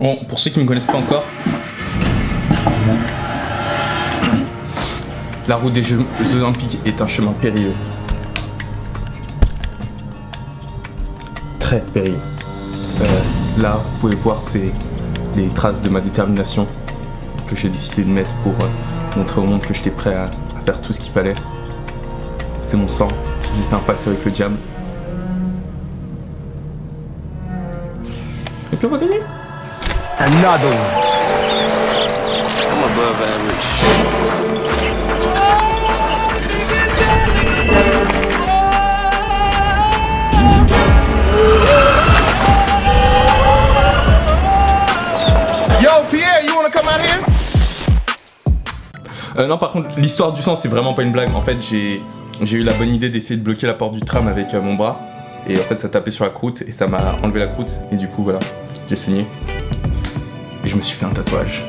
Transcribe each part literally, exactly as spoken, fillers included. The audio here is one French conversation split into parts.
Bon, pour ceux qui ne me connaissent pas encore, la route des Jeux Olympiques est un chemin périlleux. Très périlleux. Euh, là, vous pouvez voir, c'est les traces de ma détermination que j'ai décidé de mettre pour euh, montrer au monde que j'étais prêt à, à faire tout ce qu'il fallait. C'est mon sang, j'ai fait un pacte avec le diable. Et puis on va gagner. Another one. I'm above average. Yo, Pierre, you wanna come out here? Euh, non, par contre, l'histoire du sang, c'est vraiment pas une blague. En fait, j'ai j'ai eu la bonne idée d'essayer de bloquer la porte du tram avec euh, mon bras. Et en fait, ça tapait sur la croûte et ça m'a enlevé la croûte. Et du coup, voilà, j'ai saigné. Et je me suis fait un tatouage.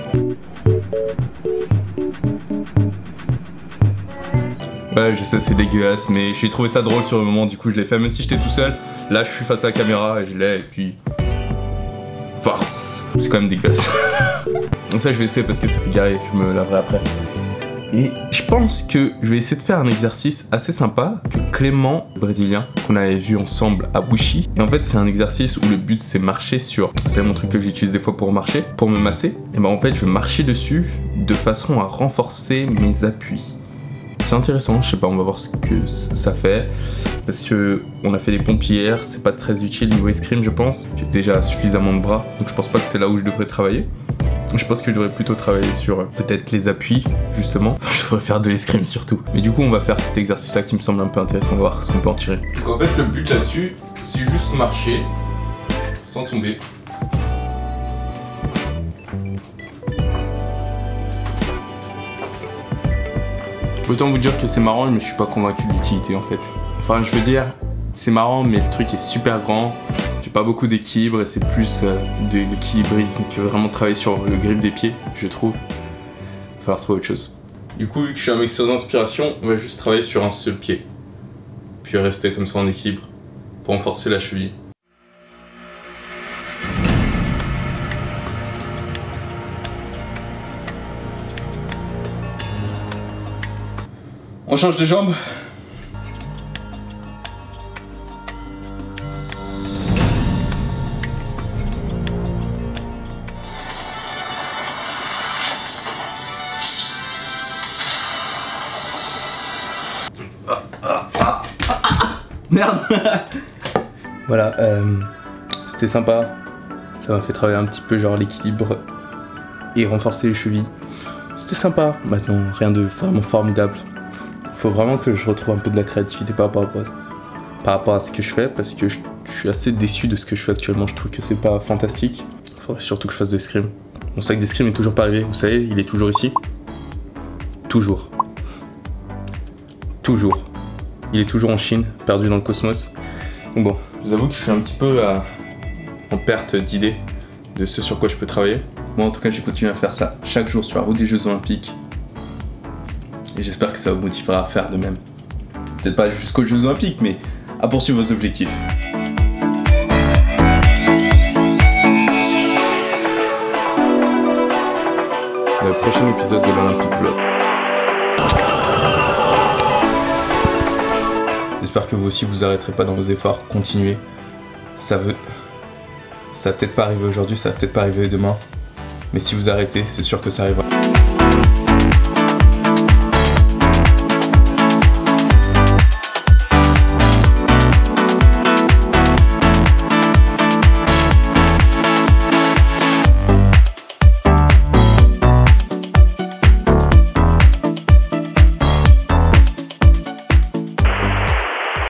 Ouais, je sais, c'est dégueulasse, mais j'ai trouvé ça drôle sur le moment, du coup je l'ai fait, même si j'étais tout seul. Là, je suis face à la caméra et je l'ai, et puis... farce. C'est quand même dégueulasse. Donc ça, je vais essayer parce que ça fait garer, je me laverai après. Et je pense que je vais essayer de faire un exercice assez sympa que Clément, le brésilien, qu'on avait vu ensemble à Bushi. Et en fait, c'est un exercice où le but c'est marcher sur, c'est mon truc que j'utilise des fois pour marcher, pour me masser. Et ben en fait, je vais marcher dessus de façon à renforcer mes appuis. C'est intéressant, je sais pas, on va voir ce que ça fait. Parce que on a fait des pompes hier, c'est pas très utile niveau escrime je pense. J'ai déjà suffisamment de bras, donc je pense pas que c'est là où je devrais travailler. Je pense que je devrais plutôt travailler sur euh, peut-être les appuis, justement. Je devrais faire de l'escrime surtout. Mais du coup, on va faire cet exercice-là qui me semble un peu intéressant, on va voir ce qu'on peut en tirer. Donc en fait, le but là-dessus, c'est juste marcher sans tomber. Autant vous dire que c'est marrant, mais je suis pas convaincu de l'utilité en fait. Enfin, je veux dire, c'est marrant, mais le truc est super grand. J'ai pas beaucoup d'équilibre et c'est plus euh, de l'équilibrisme que vraiment travailler sur le grip des pieds, je trouve. Il va falloir trouver autre chose. Du coup, vu que je suis un mec sans inspiration, on va juste travailler sur un seul pied. Puis rester comme ça en équilibre pour renforcer la cheville. On change de jambe. Merde. Voilà, euh, c'était sympa. Ça m'a fait travailler un petit peu genre l'équilibre et renforcer les chevilles. C'était sympa. Maintenant, rien de vraiment formidable. Faut vraiment que je retrouve un peu de la créativité par rapport à, par rapport à ce que je fais parce que je, je suis assez déçu de ce que je fais actuellement. Je trouve que c'est pas fantastique. Il faudrait surtout que je fasse de l'escrime. Mon sac d'escrime est toujours pas arrivé, vous savez, il est toujours ici. Toujours. Toujours. Il est toujours en Chine, perdu dans le cosmos. Donc bon, je vous avoue que je suis un petit peu à, en perte d'idées de ce sur quoi je peux travailler. Moi en tout cas, j'ai continué à faire ça chaque jour sur la route des Jeux Olympiques. Et j'espère que ça vous motivera à faire de même. Peut-être pas jusqu'aux Jeux Olympiques, mais à poursuivre vos objectifs. Le prochain épisode de l'Olympique Vlog. J'espère que vous aussi vous arrêterez pas dans vos efforts, continuez. Ça veut... Ça va peut-être pas arriver aujourd'hui, ça va peut-être pas arriver demain. Mais si vous arrêtez, c'est sûr que ça arrivera.